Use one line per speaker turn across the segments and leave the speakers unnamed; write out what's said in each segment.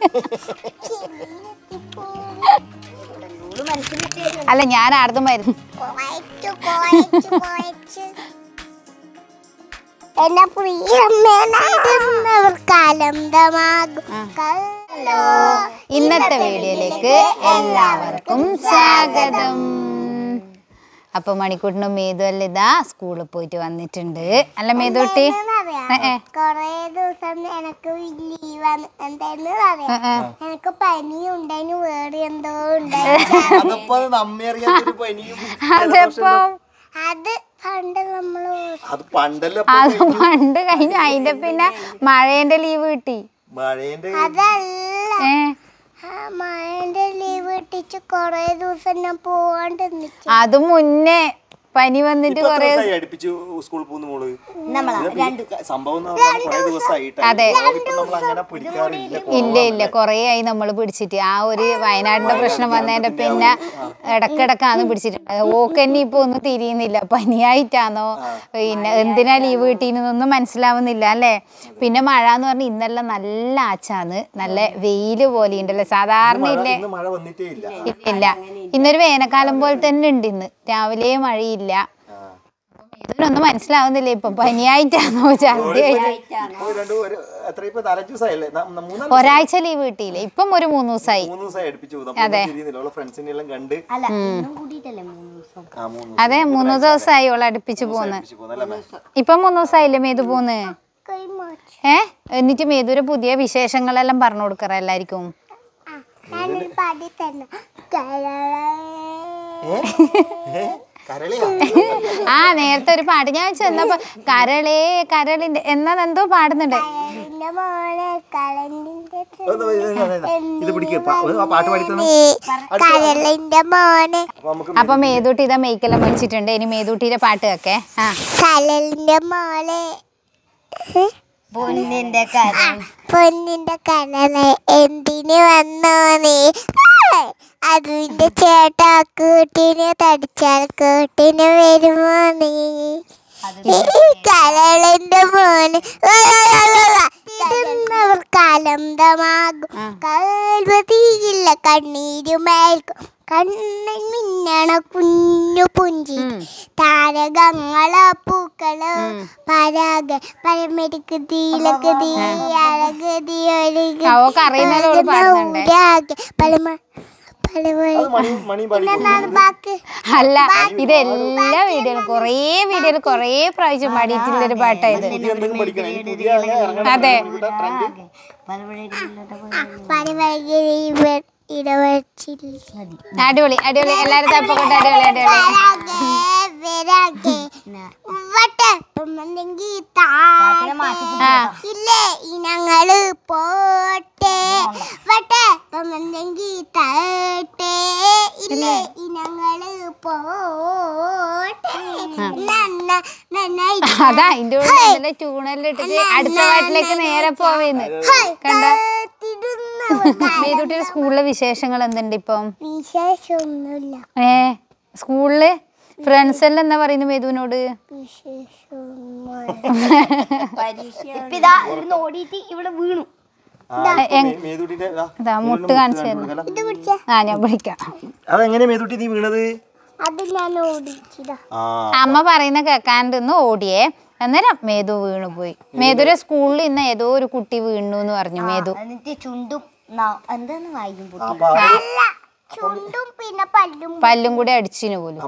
അല്ല ഞാൻ ആർക്കും മരുന്ന് ഇന്നത്തെ വീഡിയോയിലേക്ക് എല്ലാവർക്കും സ്വാഗതം. അപ്പൊ മണിക്കൂട്ടിനും മേതു അല്ല ഇതാ സ്കൂളിൽ പോയിട്ട് വന്നിട്ടുണ്ട്. അല്ല മേതുട്ടി
കൊറേ ദിവസം എനക്ക് ലീവാണ്. എന്തായിരുന്നു എനക്ക് പനി ഉണ്ടായിരുന്നു, വേറെ എന്തോ
അതിപ്പോ
അത് പണ്ട് നമ്മള്
അത് പണ്ട് കഴിഞ്ഞു. അതിന്റെ പിന്നെ മഴേന്റെ ലീവ് കിട്ടി.
അതല്ല മഴന്റെ ലീവ് കിട്ടിച്ച് കൊറേ ദിവസം ഞാൻ പോവാണ്ട്.
അത് മുന്നേ പനി വന്നിട്ട് കൊറേ അതെ ഇല്ല കൊറേ ആയി നമ്മള് പിടിച്ചിട്ട്. ആ ഒരു വയനാടിന്റെ പ്രശ്നം വന്നതിന്റെ പിന്നെ ഇടക്കിടക്കാന്ന് പിടിച്ചിട്ടുണ്ട്. ഓക്കെന്നെ ഇപ്പൊ ഒന്നും തിരിയുന്നില്ല. പനിയായിട്ടാണോ പിന്നെ എന്തിനാ ലീവ് കിട്ടീന്നൊന്നും മനസ്സിലാവുന്നില്ല അല്ലേ. പിന്നെ മഴ എന്ന് പറഞ്ഞാൽ ഇന്നെല്ലാം നല്ല ആച്ചാന്ന്, നല്ല വെയില് പോലെ ഉണ്ടല്ലോ. സാധാരണ ഇല്ല ഇന്നൊരു വേനൽക്കാലം പോലെ തന്നെ ഉണ്ട്. ഇന്ന് രാവിലെ മഴയില്ല. ഇതിനൊന്നും മനസ്സിലാവുന്നില്ല. ഇപ്പൊ പനിയായിട്ടാണോ ഛർദി ഒരാഴ്ച ലീവ് കിട്ടിയില്ലേ. ഇപ്പം ഒരു 3 ദിവസമായി. അതെ 3 ദിവസമായി ഓള് അടുപ്പിച്ച് പോന്ന്. ഇപ്പൊ 3 ദിവസമായില്ലേ മേതു പോന്ന്. എന്നിട്ട് മേതുവിന്റെ പുതിയ വിശേഷങ്ങളെല്ലാം പറഞ്ഞു കൊടുക്കറ എല്ലാരിക്കും. ആ നേരത്തെ ഒരു പാട്ട് ഞാൻ ചെന്നപ്പോ കരളേ കരളിന്റെ എന്തോ പാടുന്നുണ്ട്. അപ്പൊ മേതൂട്ടി ഇതാ മെയ്ക്കെല്ലാം പഠിച്ചിട്ടുണ്ട്. ഇനി മേതൂട്ടിയുടെ പാട്ട് ഒക്കെ
പൊന്നിന്റെ കരളെ എന്തിന് വന്നോ നീ, അതിന്റെ ചേട്ടാ കൂട്ടിന് തടിച്ചാൽ കൂട്ടിന് വരുമോ നീ, കരളിന്റെ മോന് കാലന്തമാകും കൽവതിയില്ല കണ്ണീരുമേൽക്കും കണ്ണിൽ മിന്നണ കുഞ്ഞു പുഞ്ചി താരകങ്ങളോ പൂക്കളോ പരാഗ പരമെടുക്ക് തീലക്ക് തീ അഴകതി
അല്ല ഇതെല്ലാ വീഡിയോയിലും കൊറേ പ്രാവശ്യം പാടിയിട്ടുള്ളൊരു പാട്ടായത്. അതെ അടിപൊളി അടിപൊളി എല്ലാരും തപ്പൊക്കെ അടിപൊളി
ഇല്ലേ ഇനങ്ങള് പോട്ടെ വട്ടപ്പമെന്തെങ്കി തട്ടെ, ഇല്ലേ ഇനങ്ങള് പോട്ടെ.
അതാ അതിന്റെ ഉള്ളിൽ ട്യൂണെല്ലാം ഇട്ടിട്ട് അടുത്ത പാട്ടിലേക്ക് നേരെ പോവേന്ന് കണ്ട. മേതുട്ടിയുടെ സ്കൂളിലെ വിശേഷങ്ങൾ എന്തുണ്ട് ഇപ്പം?
വിശേഷമൊന്നുമില്ല.
സ്കൂളില് ഫ്രണ്ട്സ് എല്ലാം എന്താ പറയുന്നു മേതുവിനോട്?
ഇവിടെ വീണു
മുട്ട് കാണിച്ചു തരുന്നു. ഞാൻ വിളിക്കാം. അമ്മ പറയുന്ന കേൾക്കാണ്ടെന്ന് ഓടിയേ. അന്നേരം മേതു വീണു പോയി. മേതുരെ സ്കൂളിൽ ഇന്ന് ഏതോ ഒരു കുട്ടി വീണു എന്ന് പറഞ്ഞു. മേതു പല്ലും കൂടി അടിച്ചിന് പോലും.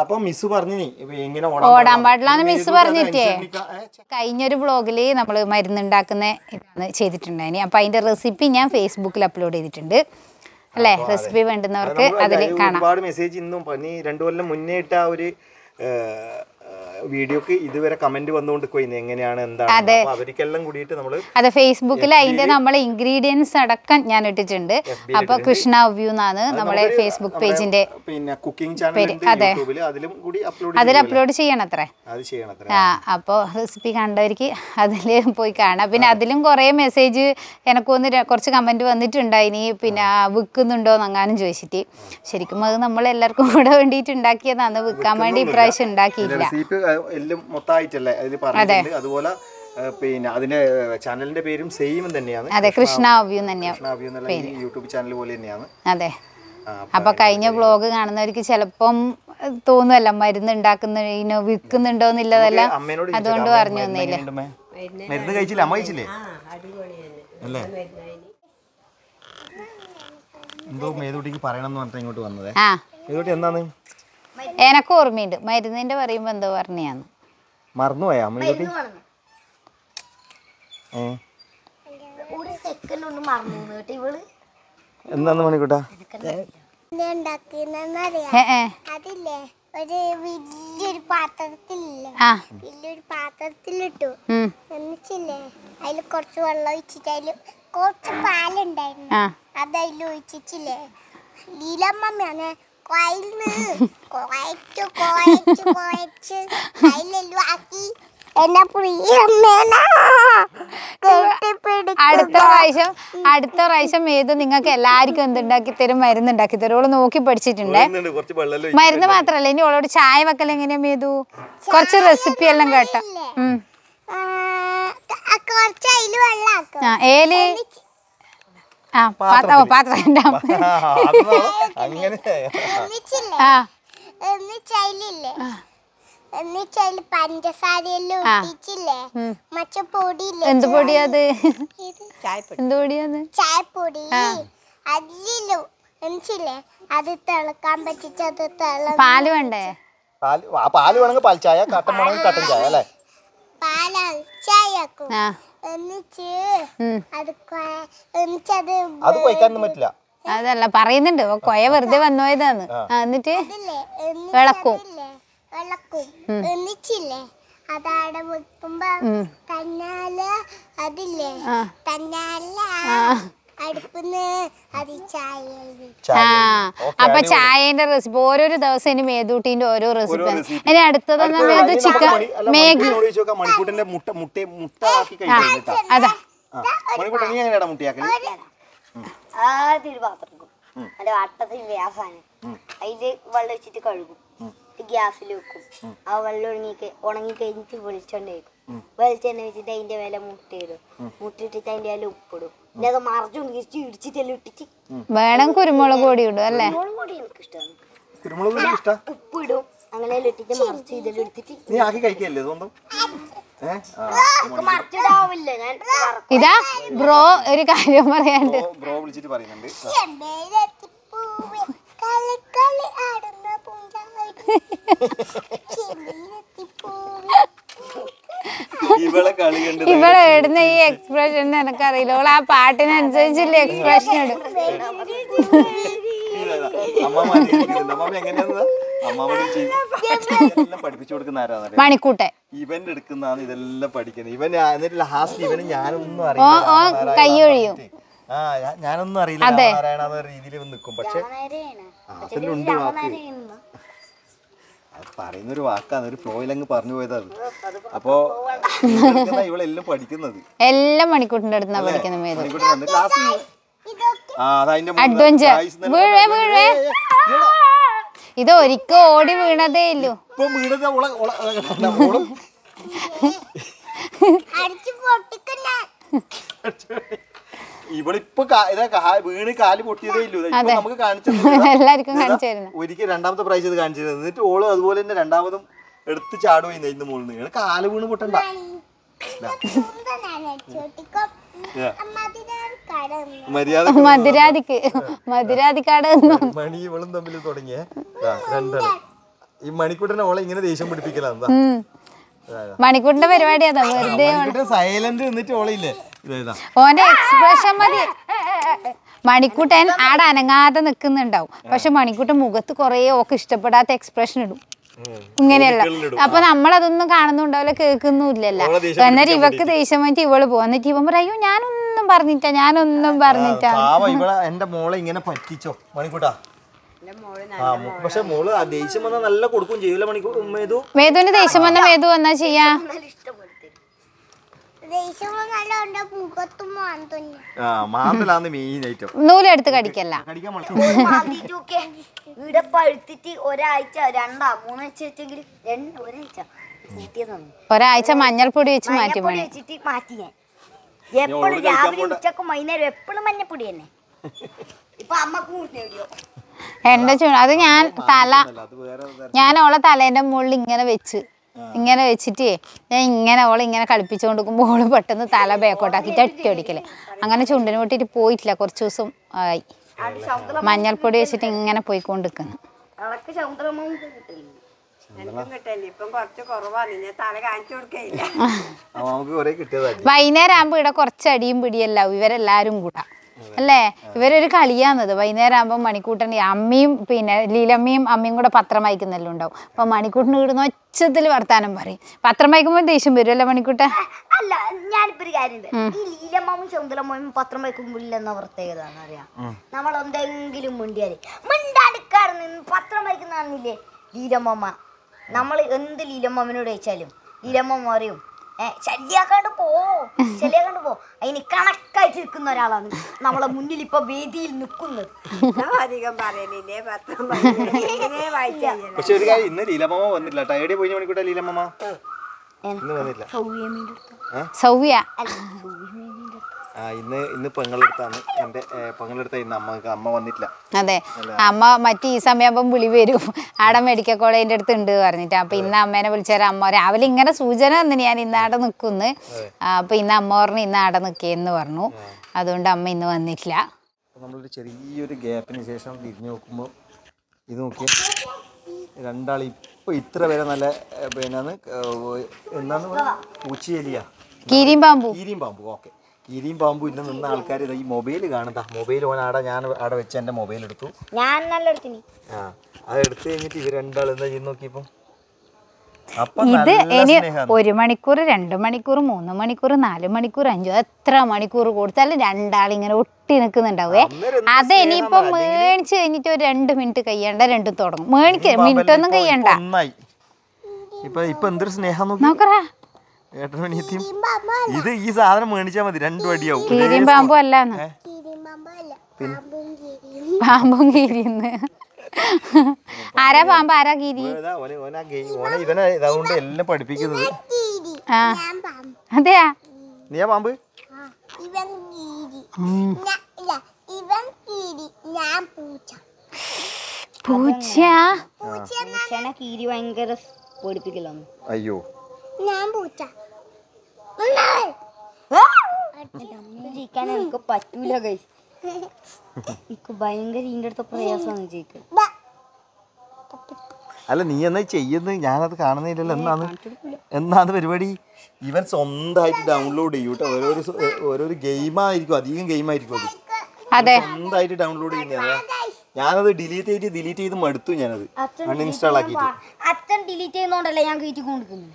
ഓടാൻ പാടില്ലാന്ന് മിസ് പറഞ്ഞിട്ടേ. കഴിഞ്ഞൊരു വ്ളോഗില് നമ്മള് മരുന്നുണ്ടാക്കുന്ന ഇതാണ് ചെയ്തിട്ടുണ്ടായിന്. അപ്പൊ അതിന്റെ റെസിപ്പി ഞാൻ ഫേസ്ബുക്കിൽ അപ്ലോഡ് ചെയ്തിട്ടുണ്ട് അല്ലേ. റെസിപ്പി വേണ്ടുന്നവർക്ക് അതിൽ കാണാം.
ഒരുപാട് മെസ്സേജ് ഇന്നും 2 കൊല്ലം മുന്നേ ഇട്ട ഒരു വീഡിയോക്ക് ഇതുവരെ കമന്റ് വന്നുകൊണ്ട് എങ്ങനെയാണ് എന്താണ് അവർക്കെല്ലാം കൂടിയിട്ട് നമ്മള്
അതെ ഫേസ്ബുക്കിൽ അതിന്റെ നമ്മളെ ഇൻഗ്രീഡിയൻസ് അടക്കം ഞാൻ ഇട്ടിട്ടുണ്ട്. അപ്പൊ കൃഷ്ണ വ്യൂ എന്നാണ് നമ്മളെ ഫേസ്ബുക്ക് പേജിന്റെ
പിന്നെ കുക്കിംഗ് ചാനൽ
അതിൽ അപ്ലോഡ് ചെയ്യണത്രേ. അപ്പൊ റെസിപ്പി കണ്ടവർക്ക് അതില് പോയി കാണാം. പിന്നെ അതിലും കുറെ മെസ്സേജ് എനക്കൊന്ന് കുറച്ച് കമന്റ് വന്നിട്ടുണ്ടായിനി. പിന്നെ വിൽക്കുന്നുണ്ടോ എന്നങ്ങാനും ചോദിച്ചിട്ട്. ശരിക്കും അത് നമ്മൾ എല്ലാവർക്കും കൂടെ വേണ്ടിയിട്ട് ഉണ്ടാക്കിയതാണ്. വിൽക്കാൻ വേണ്ടി ഇപ്രാവശ്യം ഉണ്ടാക്കിയില്ല.
എല്ലാം മൊത്തമായിട്ടല്ലേ അതിൽ പറഞ്ഞിട്ടുണ്ട്. അതുപോലെ പിന്നെ അതിന്റെ ചാനലിന്റെ പേരും സെയിം തന്നെയാണ്.
അതെ, കൃഷ്ണ വ്യൂ തന്നെയാണ്.
കൃഷ്ണ വ്യൂ എന്നുള്ള യൂട്യൂബ് ചാനൽ പോലെ തന്നെയാണ്.
അതെ. അപ്പൊ കഴിഞ്ഞ വ്ലോഗ് കാണുന്നവർക്ക് ചിലപ്പം തോന്നുമല്ല മരുന്ന് ഉണ്ടാക്കുന്ന വിൽക്കുന്നുണ്ടോ എന്നുള്ളതെല്ലാം, അതുകൊണ്ട് പറഞ്ഞു തന്നില്ല.
മരുന്ന് കഴിച്ചില്ല? അമ്മ കഴിച്ചില്ലേ? അല്ലേ? എന്തോ മേതൂട്ടിക്ക് പറയണമെന്ന് പറഞ്ഞാൽ ഇങ്ങോട്ട് വന്നത്. മേതൂട്ടി എന്താണ്?
എനക്ക് ഓർമ്മയുണ്ട്, മരുന്നിന്റെ പറയുമ്പോ എന്തോ പറഞ്ഞാന്ന്.
മറന്നുപോയാ മേതൂട്ടി? എന്താന്ന് മണിക്കൂട്ടാ?
അതില്ലേ ഒരു വലിയൊരു പാത്രത്തിലില്ലേ, വലിയൊരു പാത്രത്തിലിട്ടു. എന്നിട്ടില്ലേ അതിൽ കുറച്ച് വെള്ളം ഒഴിച്ചിട്ട് അതില് കുറച്ച് പാലുണ്ടായിരുന്നു, അത് അതിൽ ഒഴിച്ചില്ലേ ലീലമ്മയാണ് കുഴച്ച് അതിലെല്ലാം ആക്കി എന്നെ
അടുത്ത പ്രാവശ്യം ഏത് നിങ്ങൾക്ക് എല്ലാവർക്കും എന്തുണ്ടാക്കി തരും, മരുന്ന് ഉണ്ടാക്കി തരും. ഓള് നോക്കി പഠിച്ചിട്ടുണ്ടേ. മരുന്ന് മാത്രല്ല, ഇനി ഓളോട് ചായ വെക്കൽ എങ്ങനെയാ മേതു? കുറച്ച് റെസിപ്പി എല്ലാം കേട്ട. ഏല് പാത്രം
പഞ്ചസാരയെല്ലാം ഇട്ടിച്ചില്ലേ മറ്റേ പൊടിയില്ലേ,
എന്ത് പൊടിയത്? എന്ത് പൊടിയാന്ന്?
ചായപ്പൊടി അതിലോ എന്നിച്ചില്ലേ അത് തിളക്കാൻ പറ്റിച്ചത്
പാല് വേണ്ടേ?
പാല് വേണമെങ്കിൽ പാൽ ചായ, കട്ടൻ വേണമെങ്കിൽ കട്ടൻ ചായ അല്ലേ?
പാലാ ചായക്കും. എന്നിട്ട്
അത് കഴിക്കാനൊന്നും പറ്റില്ല.
അതല്ല പറയുന്നുണ്ട്, കൊയ വെറുതെ വന്നോയതാന്ന്. എന്നിട്ട് വിളക്കും
എന്നിച്ചില്ലേ അതാടെ വെക്കുമ്പോ തന്നാലെ അതില്ലേ തന്നാലെ അടുപ്പിന്ന് അത് ചായ.
അപ്പൊ ചായന്റെ റെസിപ്പി ഓരോരോ ദിവസം ഇനി മേതൂട്ടിന്റെ ഓരോ റെസിപ്പി. ഇനി അടുത്തതെന്ന് മേതു ചിക്കൻ മേഗി. അതാ
ആദ്യം ഒരു പാത്രം അതിന്റെ വട്ടത്തിന് വ്യാസാനം അതില് വെള്ളം വെച്ചിട്ട് കഴുകും, ഗ്യാസിൽ വെക്കും. ആ വെള്ളം ഉണങ്ങി കഴിഞ്ഞിട്ട് വെളിച്ചെണ്ണ വെക്കും. വെളിച്ചെണ്ണ വെച്ചിട്ട് അതിന്റെ വില മുട്ട ഇടും, മുട്ടിട്ടിട്ട് അതിന്റെ വില ഉപ്പിടും. പിന്നെ അത് മറിച്ചുകൊണ്ട് ഇടിച്ചിട്ടെല്ലാം ഇട്ടിട്ട്
വേണം കുരുമുളക് പൊടി ഇടും അല്ലേ?
കുരുമുളക് പൊടി എനിക്ക് ഇഷ്ടമാണ്. ഉപ്പിടും, അങ്ങനെ ഇട്ടിട്ട് മറിച്ച് ഇതെല്ലാം എടുത്തിട്ട് മറിച്ചിടാവില്ല. ഞാൻ
ഇതാ ബ്രോ ഒരു കാര്യം പറയാണ്ട്.
ബ്രോ വിളിച്ചിട്ട് പറയുന്നുണ്ട്.
ഇവളെ ഇടുന്ന ഈ എക്സ്പ്രഷൻ എനക്കറിയില്ല. ഓള് ആ പാട്ടിനനുസരിച്ചില്ല എക്സ്പ്രഷൻ ഇടും. മണിക്കൂട്ടെ
ഇവൻ എടുക്കുന്നതാണ് ഇതെല്ലാം പഠിക്കുന്നത്. ഇവൻ എന്നിട്ട് ലാസ്റ്റ് ഇവന് ഞാനൊന്നും
കൈ ഒഴിയും.
ഞാനൊന്നും അറിയില്ല ആരായണ രീതിയിൽ നിൽക്കും. പക്ഷെ അതിലുണ്ട് വാക്ക്, പറയുന്നൊരു വാക്കാണ്, ഒരു ഫ്ലോയിലങ്ങ് പറഞ്ഞു പോയതാണ്. അപ്പൊ ഇവളെല്ലാം പഠിക്കുന്നത്
എല്ലാം മണിക്കൂട്ടിന്റെ അടുത്ത് പഠിക്കുന്നത്.
അഡ്വഞ്ചർ
ഇത് ഒരിക്കൽ ഓടി വീണതേ ഇല്ലു.
ഇപ്പൊ വീണത് ഇവളിപ്പോ വീണ് കാല് പൊട്ടിയതേ ഇല്ലു. നമുക്ക്
എല്ലാവർക്കും കാണിച്ചു തരുന്നു.
ഒരിക്കൽ രണ്ടാമത്തെ പ്രാവശ്യം ഇത് കാണിച്ചു തരുന്നത്. എന്നിട്ട് ഓള് അതുപോലെ തന്നെ രണ്ടാമതും എടുത്ത് ചാടുകയും ഇന്ന് മുകളിൽ കാല് വീണ് പൊട്ടണ്ട.
മധുരാധിക്കാട്
മണി ഇവളും തമ്മിൽ തുടങ്ങിയ രണ്ടാണ്. ഈ മണിക്കൂട്ടനെ ഓളെ ഇങ്ങനെ ദേഷ്യം പിടിപ്പിക്കലാ.
മണിക്കൂട്ടിന്റെ പരിപാടി അതാ. വെറുതെ
സൈലന്റ് നിന്നിട്ട് ഓളയില്ലേ
ഓന്റെ എക്സ്പ്രഷൻ മതി. മണിക്കൂട്ടൻ ആടെ അനങ്ങാതെ നിക്കുന്നുണ്ടാവും, പക്ഷെ മണിക്കൂട്ടൻ മുഖത്ത് കൊറേ ഓക്ക് ഇഷ്ടപ്പെടാത്ത എക്സ്പ്രഷൻ ഇടും. ഇങ്ങനെയല്ല. അപ്പൊ നമ്മളതൊന്നും കാണുന്നുണ്ടാവില്ല, കേൾക്കുന്നുമില്ലല്ലോ. എന്നിട്ട് ഇവക്ക് ദേഷ്യം വന്നിട്ട് ഇവള് പോകും. എന്നിട്ട് ഇവൻ പറയും ഞാനൊന്നും പറഞ്ഞിട്ടാ.
എന്റെ മോളെ ഇങ്ങനെ പറ്റിച്ചോ മണിക്കൂട്ടാ. പക്ഷെ മോള് ദേഷ്യം വന്നാൽ നല്ല കൊടുക്കും ചെയ്യൂല മണിക്കൂർ.
മേതുവിന് ദേഷ്യം വന്ന മേതു വന്നാ ചെയ്യാ?
മാന്തലാണ് മെയിൻ ഐറ്റം.
നൂലെടുത്ത് കടിക്കല്ല.
ഇവിടെ പഴുത്തിട്ട് ഒരാഴ്ച 2-3 ആഴ്ച ഒരാഴ്ച
ഒരാഴ്ച മഞ്ഞൾപ്പൊടി വെച്ച് മാറ്റി പണി
വെച്ചിട്ട് മാറ്റി ഞാൻ എപ്പോഴും രാവിലെ ഉച്ചക്കും വൈകുന്നേരം എപ്പോഴും മഞ്ഞപ്പൊടി തന്നെ. ഇപ്പൊ അമ്മക്ക് എവിടെയോ
എന്റെ അത് ഞാൻ ഓളെ തലേന്റെ മുകളിൽ ഇങ്ങനെ വെച്ചിട്ട് ഞാൻ ഇങ്ങനെ ഓളെ ഇങ്ങനെ കളിപ്പിച്ചുകൊണ്ട് നിൽക്കുമ്പോൾ ഓള് പെട്ടെന്ന് തല ബേക്കോട്ടാക്കിട്ട് ഒറ്റ അടിക്കല്. അങ്ങനെ ചുണ്ടിന് പൊട്ടിട്ട് പോയിട്ടില്ല, കുറച്ച് ദിവസം ആയി. മഞ്ഞൾപ്പൊടി വെച്ചിട്ട് ഇങ്ങനെ പോയിക്കൊണ്ടിരിക്കുന്നു. വൈകുന്നേരം ആകുമ്പോ ഇവിടെ കുറച്ച് അടിയും പിടിയല്ല ഇവരെല്ലാരും കൂട്ടാ അല്ലേ. ഇവരൊരു കളിയാന്നത്. വൈകുന്നേരം ആകുമ്പോൾ മണിക്കൂട്ടൻ്റെ അമ്മയും പിന്നെ ലീലമ്മയും അമ്മയും കൂടെ പത്രം വായിക്കുന്നെല്ലാം ഉണ്ടാവും. അപ്പൊ മണിക്കൂട്ടിന് ഇടുന്ന ഒച്ചത്തിൽ വർത്താനം പറയും. പത്രം വായിക്കുമ്പോൾ ദേഷ്യം വരുമല്ലോ മണിക്കൂട്ട.
അല്ല ഞാനിപ്പോ ഒരു കാര്യം, ഈ ലീലമ്മയും ചുന്തലമ്മയും പത്രം വായിക്കുമ്പോഴെന്ന പ്രത്യേകത അറിയാം. നമ്മൾ എന്തെങ്കിലും മിണ്ടാടിക്കാറ് പത്രം വായിക്കുന്നതാണെന്നില്ലേ ലീലമ്മ. നമ്മൾ എന്ത് ലീലമ്മനോട് ചോദിച്ചാലും ലീലമ്മ പറയും ശല്യാക്കാണ്ട് പോ. അതിന് കണക്കായിട്ട് നിൽക്കുന്ന ഒരാളാണ് നമ്മളെ മുന്നിൽ ഇപ്പൊ വേദിയിൽ നിൽക്കുന്നത്.
അധികം പറയലില്ലേ പത്രം.
പക്ഷെ ഒരു കാര്യം, ഇന്ന് ലീലമ്മ വന്നില്ല. ടൈഡി പോയി മണിക്കൂട്ട ലീലമ്മ ഇന്ന് വന്നില്ല.
സൗവ്യ
ഇന്ന് പെങ്ങളെടുത്താണ്. എന്റെ പെങ്ങളെടുത്ത ഇന്ന് അമ്മ വന്നിട്ടില്ല.
അതെ, അമ്മ മറ്റേ ഈ സമയമാകുമ്പം വിളി വരും, ആടെ മെഡിക്കൽ കോളേജിന്റെ അടുത്ത് ഉണ്ട് പറഞ്ഞിട്ട്. അപ്പൊ ഇന്ന് അമ്മേനെ വിളിച്ചാൽ അമ്മ രാവിലെ ഇങ്ങനെ സൂചന തന്നിന് ഞാൻ ഇന്ന് ആടെ നിൽക്കുന്നു. അപ്പൊ ഇന്ന് അമ്മ പറഞ്ഞു ഇന്ന് ആടെ നിൽക്കേന്ന് പറഞ്ഞു. അതുകൊണ്ട് അമ്മ ഇന്ന് വന്നിട്ടില്ല.
നമ്മളൊരു ചെറിയൊരു ഗ്യാപ്പിന് ശേഷം തിരിഞ്ഞു നോക്കുമ്പോൾ ഇത് നോക്കിയ രണ്ടാൾ ഇപ്പൊ ഇത്ര വരെ നല്ല പിന്നെ എന്താന്ന് പൂച്ചേലിയ
കീരിയും
പാമ്പു. ഓക്കെ, കീരിയും പാമ്പും ഇന്ന് നിന്ന ആൾക്കാർ ഈ മൊബൈൽ കാണുന്ന മൊബൈൽ ഓൻ ഞാൻ അവിടെ വെച്ച് എന്റെ മൊബൈൽ എടുത്തു. അത് എടുത്തു കഴിഞ്ഞിട്ട് ഇവർ രണ്ടാൾ എന്താ ചെയ്യുന്ന നോക്കിയപ്പോ
ഇത് ഇനി 1 മണിക്കൂർ 2 മണിക്കൂർ 3 മണിക്കൂർ 4 മണിക്കൂർ 5 എത്ര മണിക്കൂർ കൊടുത്താലും രണ്ടാളിങ്ങനെ ഒട്ടി നിൽക്കുന്നുണ്ടാവേ. അത് ഇനിയിപ്പോ മേടിച്ച് കഴിഞ്ഞിട്ട് ഒരു 2 മിനിറ്റ് കഴിയണ്ട രണ്ടും തുടങ്ങും. മിനിറ്റ് ഒന്നും കഴിയണ്ട.
ഇപ്പൊ എന്തൊരു സ്നേഹം
നോക്കറാ.
ഇത് ഈ സാധനം മേടിച്ചാ മതി, 2 അടിയാവും.
കീരിയും പാമ്പും അല്ലാന്ന്, പാമ്പും കീരിന്ന്. ആരാ പാമ്പ് ആരാ കീരി?
ഇവനെ അതുകൊണ്ട് എല്ലാം പഠിപ്പിക്കുന്നത്.
അതെയാ,
നീയാ പാമ്പ്?
പൂച്ച.
കീരി ഭയങ്കര പഠിപ്പിക്കലാണ്.
അയ്യോ,
ജയിക്കാൻ എനിക്ക് പറ്റൂല ഗൈസ്. എനിക്ക് ഭയങ്കര ഇതിൻ്റെ അടുത്ത പ്രയാസമാണ് ജയിക്കാൻ.
അല്ല നീ എന്നാ ചെയ്യുന്നത്? ഞാനത് കാണുന്നില്ലല്ലോ. എന്നാണ് പരിപാടി? ഇവൻ സ്വന്തമായിട്ട് ഡൗൺലോഡ് ചെയ്യും കേട്ടോ. ഓരോരോ ഗെയിമായിരിക്കും, അധികം ഗെയിമായിരിക്കും അത്. സ്വന്തമായിട്ട് ഡൗൺലോഡ് ചെയ്യുന്നതാണ്. ഞാനത് ഡിലീറ്റ് ചെയ്ത് മടുത്തു. ഞാനത് അൺഇൻസ്റ്റാൾ ആക്കിയിട്ട്.
അച്ഛൻ ഡിലീറ്റ് ചെയ്യുന്നോണ്ടല്ലേ ഞാൻ കയറ്റി കൊണ്ടിരിക്കുന്നു.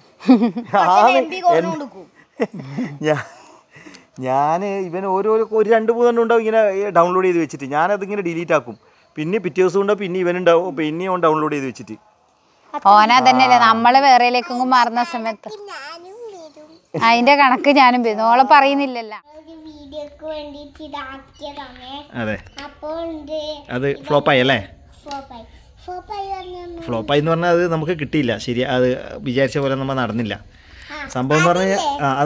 ഞാൻ ഇവൻ ഒരു 2-3 ഉണ്ടാവും ഇങ്ങനെ ഡൗൺലോഡ് ചെയ്ത് വെച്ചിട്ട്. ഞാനതിങ്ങനെ ഡിലീറ്റ് ആക്കും. പിന്നെ പിറ്റേ ദിവസം ഉണ്ടാവും, പിന്നെ ഇവനുണ്ടാവും, പിന്നെ ഓൻ ഡൗൺലോഡ് ചെയ്ത് വെച്ചിട്ട്.
ഓനാ തന്നെയല്ലേ നമ്മള് വേറെയിലേക്കും മാറുന്ന സമയത്ത് അതിന്റെ കണക്ക് ഞാനും വരുന്നു. ഓളെ പറയുന്നില്ലല്ലോ.
അതെ, അത് ഫ്ലോപ്പായി അല്ലേ? ഫ്ലോപ്പായി എന്ന് പറഞ്ഞാൽ അത് നമുക്ക് കിട്ടിയില്ല. ശരി, അത് വിചാരിച്ച പോലെ നമ്മൾ നടന്നില്ല. സംഭവം എന്ന് പറഞ്ഞാൽ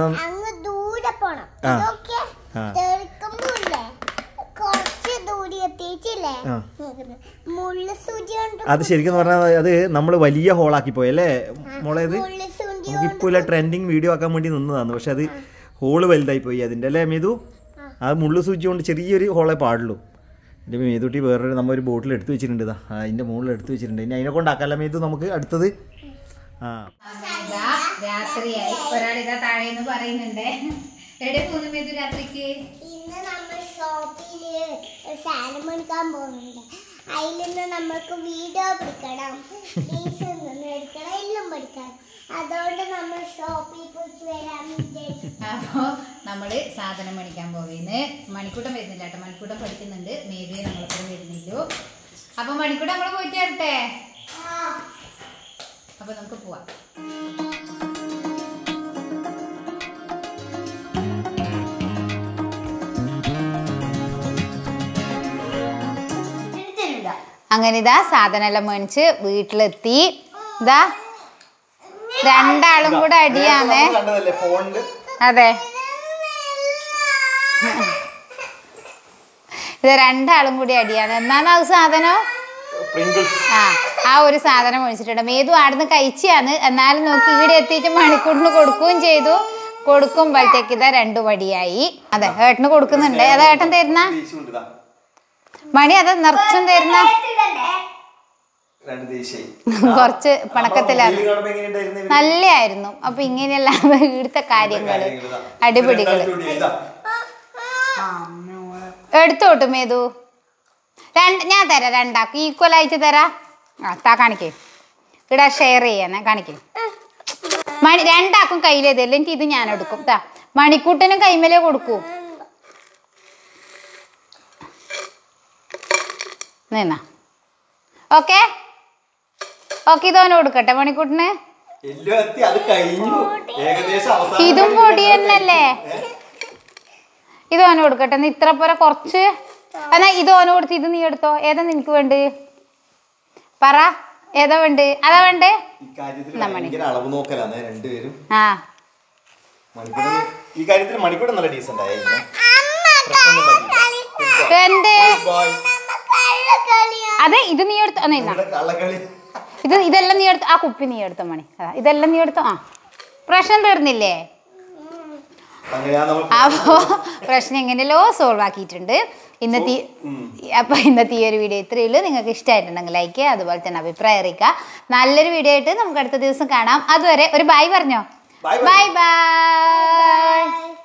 അത് ശരിക്കും പറഞ്ഞാൽ അത് നമ്മൾ വലിയ ഹോളാക്കി പോയല്ലേ മോളെ. ഇത് നമുക്കിപ്പോൾ ഇല്ല ട്രെൻഡിങ് വീഡിയോ ആക്കാൻ വേണ്ടി നിന്നതാണ്. പക്ഷെ അത് ഹോള് വലുതായി പോയി അതിൻ്റെ അല്ലേ മേതു? അത് മുള്ളു സൂചി കൊണ്ട് ചെറിയൊരു ഹോളേ പാടുള്ളൂ. എൻ്റെ മേതുട്ടി വേറൊരു ഒരു ബോട്ടിൽ എടുത്ത് വെച്ചിട്ടുണ്ട്. അതിൻ്റെ മുകളിൽ എടുത്ത് വെച്ചിട്ടുണ്ട്. ഇനി അതിനെ കൊണ്ടാക്കാല്ല മേതു നമുക്ക് അടുത്തത്.
രാത്രിയായി, ഒരാളിതാ താഴേന്ന് പറയുന്നുണ്ട്. എവിടെ പോകുന്നു മേതു രാത്രിക്ക്?
ഇന്ന് നമ്മൾ ഷോപ്പില് സാധനം എടുക്കാൻ പോകുന്നുണ്ട്. അതിൽ നിന്ന് നമുക്ക് വീഡിയോ പിടിക്കണം, എടുക്കണം, എല്ലാം പഠിക്കണം. അതുകൊണ്ട് നമ്മൾ ഷോപ്പിൽ പോയിട്ട് വരാൻ വിചാരിച്ചു.
അപ്പോ നമ്മള് സാധനം മേടിക്കാൻ പോകുന്നത്. മണിക്കൂട്ടം വരുന്നില്ല കേട്ടോ, മണിക്കൂട്ടം പഠിക്കുന്നുണ്ട്. മേതുവെ നമ്മളൊപ്പം വരുന്നില്ലോ. അപ്പൊ മണിക്കൂട്ടം നമ്മള് പോയിട്ട് വരട്ടെ. അപ്പൊ നമുക്ക് പോവാം. അങ്ങനെ ഇതാ സാധനം എല്ലാം മേടിച്ച് വീട്ടിലെത്തി. ഇതാ രണ്ടാളും കൂടെ അടിയാന്നേ. അതെ, ഇത് രണ്ടാളും കൂടി അടിയാണ്. എന്നാണ് അത് സാധനം? ആ ഒരു സാധനം ഒഴിച്ചിട്ടുണ്ട്. മേതു ആടുന്ന് കഴിച്ചാന്ന്. എന്നാലും നോക്കി ഈടെ എത്തിയിട്ട് മണിക്കൂറിന് കൊടുക്കുകയും ചെയ്തു. കൊടുക്കുമ്പോഴത്തേക്ക് ഇതാ 2 വടിയായി. അതെ, ഏട്ടന് കൊടുക്കുന്നുണ്ട്. അത് ഏട്ടൻ തരുന്ന മണി, അത് നിറച്ചും തരുന്ന കുറച്ച് പണക്കത്തിലാണ്. നല്ലായിരുന്നു. അപ്പൊ ഇങ്ങനെയല്ലാതെ ഇവിടുത്തെ കാര്യങ്ങള് അടിപിടികള് എടുത്തോട്ട് മേതു. ഞാൻ തരാം, രണ്ടാക്കും ഈക്വൽ ആയിട്ട് തരാ. കാണിക്കേ, ഇവിടെ ഷെയർ ചെയ്യാന്നെ. കാണിക്കേ, രണ്ടാക്കും കയ്യിലേതല്ല. എനിക്ക് ഇത് ഞാൻ എടുക്കും. മണിക്കൂട്ടനും കൈമേലേ കൊടുക്കൂ. നിന്നാ ഓക്കെ ഓക്കെ. ഇതോന് കൊടുക്കട്ടെ മണിക്കൂട്ടിന്. ഇതും പൊടി തന്നെയല്ലേ. ഇതോന് കൊടുക്കട്ടെ. ഇത്ര പോലെ കുറച്ച്. എന്നാ ഇതോന് കൊടുത്ത് ഇത് നീ എടുത്തോ. ഏതാ നിനക്ക് വേണ്ട? പറ, ഏതാ വേണ്ട? അതാ വേണ്ടേ? അതെ, ഇത് നീ എടുത്തോ. ഇതെല്ലാം നീ എടുത്തോ. ആ കുപ്പി നീ എടുത്തോ മണി. ഇതെല്ലാം നീ എടുത്തോ. പ്രശ്നം തീർന്നില്ലേ? അപ്പോ പ്രശ്നം എങ്ങനെയല്ലോ സോൾവ് ആക്കിയിട്ടുണ്ട്. അപ്പൊ ഇന്നത്തെ ഈ ഒരു വീഡിയോ ഇത്രയേ ഉള്ളൂ. നിങ്ങൾക്ക് ഇഷ്ടമായിട്ടുണ്ടെങ്കിൽ ലൈക്ക് ചെയ്യുക, അതുപോലെ തന്നെ അഭിപ്രായം അറിയിക്കുക. നല്ലൊരു വീഡിയോ ആയിട്ട് നമുക്ക് അടുത്ത ദിവസം കാണാം. അതുവരെ ഒരു ബൈ പറഞ്ഞോ. Bye by.